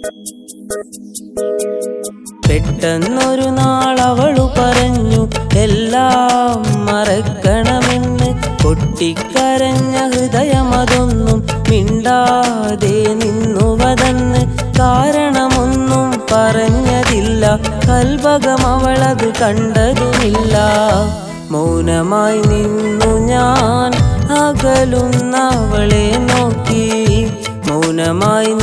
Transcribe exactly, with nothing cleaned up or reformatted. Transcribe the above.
പെട്ടെന്നൊരു നാൾ അവളു പറഞ്ഞു എല്ലാം മറക്കണമെന്ന്. പൊട്ടിക്കരഞ്ഞ ഹൃദയമതൊന്നും മിണ്ടാതെ നിന്നുവതെന്ന്. കാരണമൊന്നും പറഞ്ഞതില്ല, കൽവകം അവളത് കണ്ടതുമില്ല. മൗനമായി നിന്നു ഞാൻ അകലുന്നവളെ നോക്കി, മൗനമായി